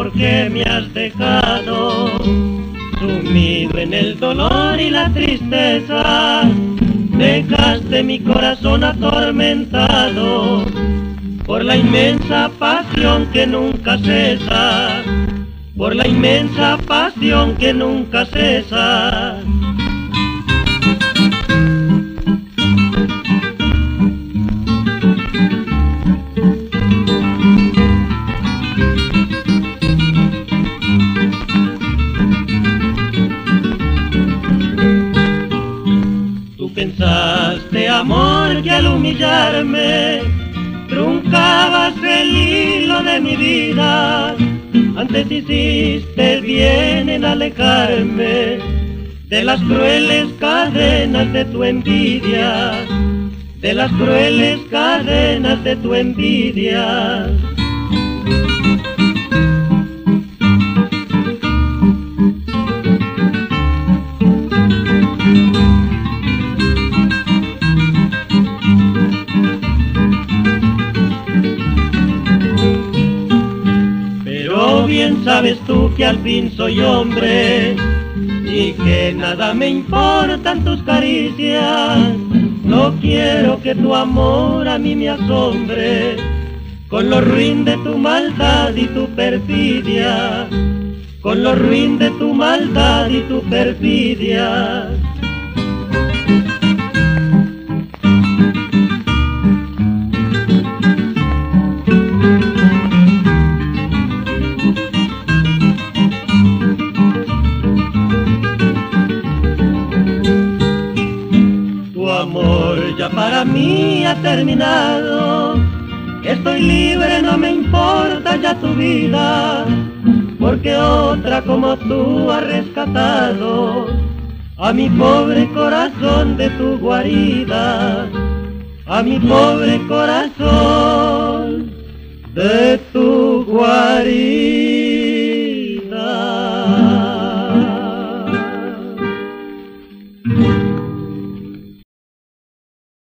porque me has dejado sumido en el dolor y la tristeza. Dejaste mi corazón atormentado por la inmensa pasión que nunca cesa, por la inmensa pasión que nunca cesa. Tú pensaste, amor, que al humillarme truncabas el hilo de mi vida. Antes hiciste bien en alejarme de las crueles cadenas de tu envidia, de las crueles cadenas de tu envidia. Bien sabes tú que al fin soy hombre y que nada me importan tus caricias. No quiero que tu amor a mí me asombre con lo ruin de tu maldad y tu perfidia, con lo ruin de tu maldad y tu perfidia. Amor ya para mí ha terminado, estoy libre, no me importa ya tu vida, porque otra como tú ha rescatado a mi pobre corazón de tu guarida, a mi pobre corazón de tu guarida.